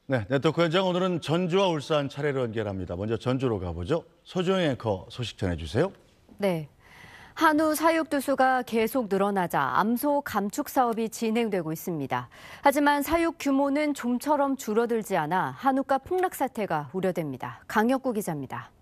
네, 네트워크 현장 오늘은 전주와 울산 차례로 연결합니다. 먼저 전주로 가보죠. 소정의 앵커 소식 전해주세요. 네. 한우 사육두수가 계속 늘어나자 암소 감축 사업이 진행되고 있습니다. 하지만 사육 규모는 좀처럼 줄어들지 않아 한우가 폭락 사태가 우려됩니다. 강혁구 기자입니다.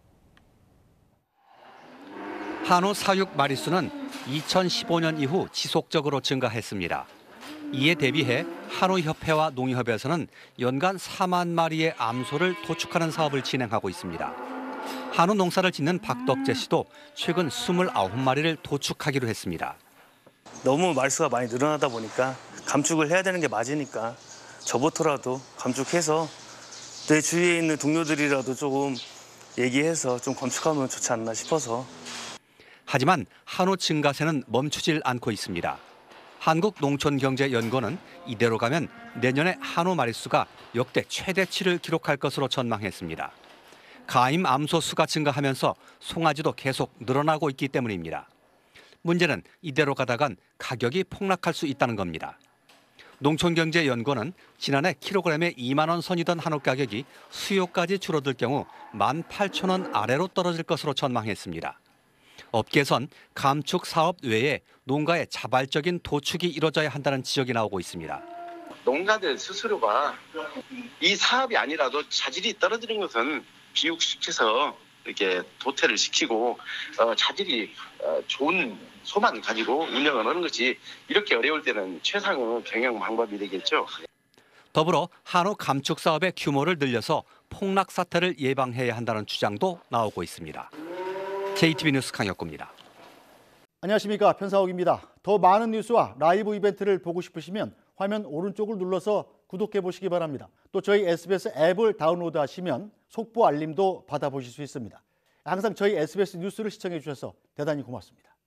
한우 사육 마리수는 2015년 이후 지속적으로 증가했습니다. 이에 대비해 한우협회와 농협에서는 연간 4만 마리의 암소를 도축하는 사업을 진행하고 있습니다. 한우 농사를 짓는 박덕재 씨도 최근 29마리를 도축하기로 했습니다. 너무 마리수가 많이 늘어나다 보니까 감축을 해야 되는 게 맞으니까 저부터라도 감축해서 내 주위에 있는 동료들이라도 조금 얘기해서 좀 감축하면 좋지 않나 싶어서. 하지만 한우 증가세는 멈추질 않고 있습니다. 한국농촌경제연구원은 이대로 가면 내년에 한우 마리수가 역대 최대치를 기록할 것으로 전망했습니다. 가임 암소 수가 증가하면서 송아지도 계속 늘어나고 있기 때문입니다. 문제는 이대로 가다간 가격이 폭락할 수 있다는 겁니다. 농촌경제연구원은 지난해 킬로그램에 2만 원 선이던 한우 가격이 수요까지 줄어들 경우 18,000원 아래로 떨어질 것으로 전망했습니다. 업계선 감축 사업 외에 농가의 자발적인 도축이 이뤄져야 한다는 지적이 나오고 있습니다. 농가들 스스로가 이 사업이 아니라도 자질이 떨어지는 것은 비육시켜서 이렇게 도태를 시키고 자질이 좋은 소만 가지고 운영을 하는 것이 이렇게 어려울 때는 최상의 경영 방법이 되겠죠. 더불어 한우 감축 사업의 규모를 늘려서 폭락 사태를 예방해야 한다는 주장도 나오고 있습니다. JTB 뉴스 강혁구입니다. 안녕하십니까, 편사옥입니다. 더 많은 뉴스와 라이브 이벤트를 보고 싶으시면 화면 오른쪽을 눌러서 구독해 보시기 바랍니다. 또 저희 SBS 앱을 다운로드하시면 속보 알림도 받아보실 수 있습니다. 항상 저희 SBS 뉴스를 시청해 주셔서 대단히 고맙습니다.